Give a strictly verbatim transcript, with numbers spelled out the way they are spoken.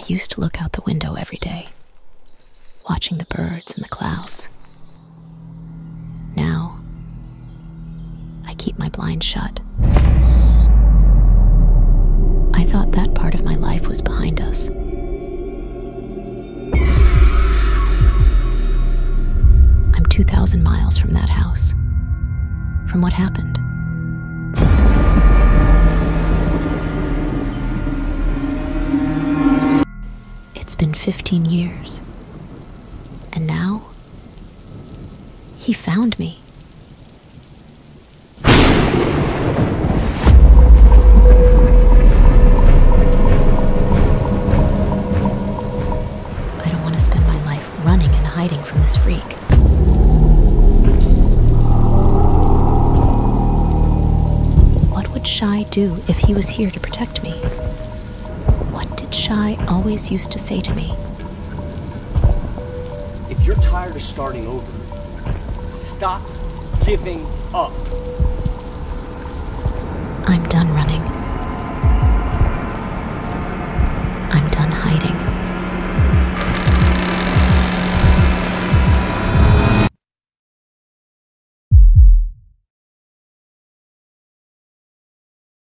used to look out the window every day, watching the birds and the clouds. Now, I keep my blinds shut. I thought that part of my life was behind us. I'm two thousand miles from that house, from what happened. It's been fifteen years, and now, he found me. I don't want to spend my life running and hiding from this freak. What would Shia do if he was here to protect me? What did Shia always used to say to me? If you're tired of starting over, stop giving up. I'm done running.